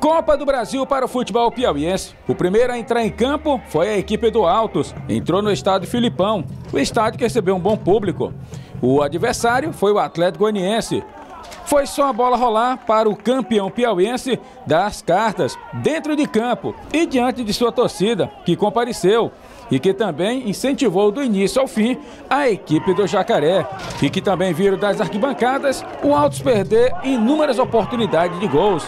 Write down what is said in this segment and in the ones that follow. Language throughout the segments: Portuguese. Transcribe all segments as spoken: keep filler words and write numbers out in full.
Copa do Brasil para o futebol piauiense. O primeiro a entrar em campo foi a equipe do Altos. Entrou no estádio Filipão, o estádio que recebeu um bom público. O adversário foi o Atlético Goianiense. Foi só a bola rolar para o campeão piauiense dar as cartas dentro de campo e diante de sua torcida, que compareceu e que também incentivou do início ao fim a equipe do Jacaré e que também viram das arquibancadas o Altos perder inúmeras oportunidades de gols.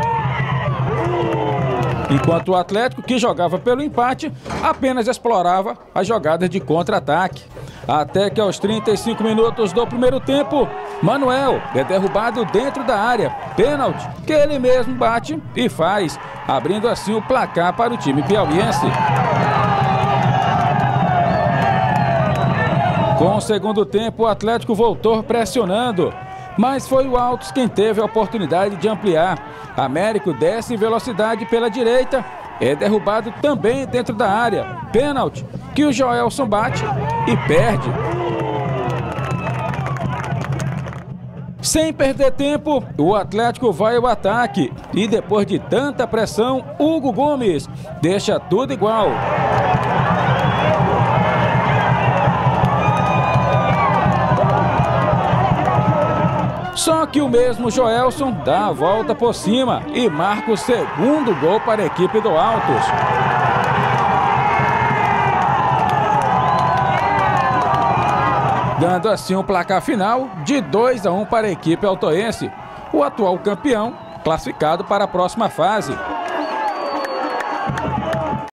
Enquanto o Atlético, que jogava pelo empate, apenas explorava as jogadas de contra-ataque. Até que aos trinta e cinco minutos do primeiro tempo, Manuel é derrubado dentro da área. Pênalti que ele mesmo bate e faz, abrindo assim o placar para o time piauiense. Com o segundo tempo, o Atlético voltou pressionando, mas foi o Altos quem teve a oportunidade de ampliar. Américo desce em velocidade pela direita, é derrubado também dentro da área. Pênalti que o Joelson bate e perde. Sem perder tempo, o Atlético vai ao ataque e depois de tanta pressão, Hugo Gomes deixa tudo igual. Só que o mesmo Joelson dá a volta por cima e marca o segundo gol para a equipe do Altos. Dando assim um placar final de dois a um para a equipe altoense, o atual campeão classificado para a próxima fase.